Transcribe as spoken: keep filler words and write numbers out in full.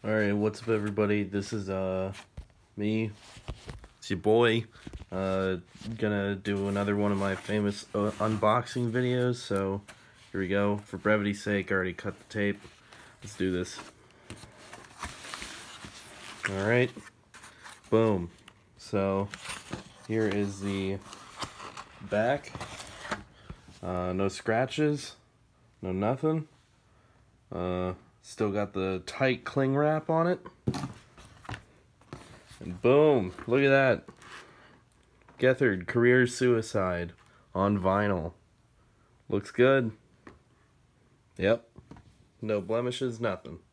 Alright, what's up everybody? This is uh me. It's your boy. Uh gonna do another one of my famous uh, unboxing videos, so here we go. For brevity's sake, I already cut the tape. Let's do this. Alright. Boom. So here is the back. Uh no scratches. No nothing. Uh Still got the tight cling wrap on it. And boom, look at that. Gethard, Career Suicide on vinyl. Looks good. Yep. No blemishes, nothing.